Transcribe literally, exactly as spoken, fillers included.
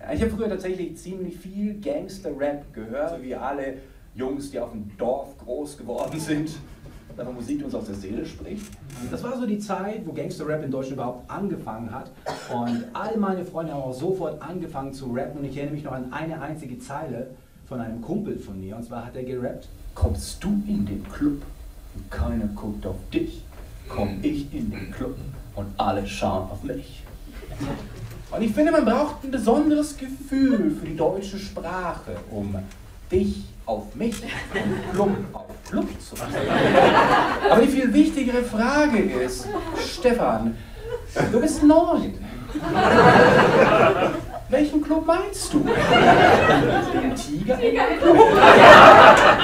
Ich habe früher tatsächlich ziemlich viel Gangster-Rap gehört, wie alle Jungs, die auf dem Dorf groß geworden sind. Aber Musik, die uns aus der Seele spricht. Das war so die Zeit, wo Gangster-Rap in Deutschland überhaupt angefangen hat. Und all meine Freunde haben auch sofort angefangen zu rappen. Und ich erinnere mich noch an eine einzige Zeile von einem Kumpel von mir. Und zwar hat er gerappt: Kommst du in den Club und keiner guckt auf dich, komm ich in den Club und alle schauen auf mich. Und ich finde, man braucht ein besonderes Gefühl für die deutsche Sprache, um dich auf mich und Club auf Club zu machen. Aber die viel wichtigere Frage ist, Stefan, du bist neun. Welchen Club meinst du? Den Tiger Club?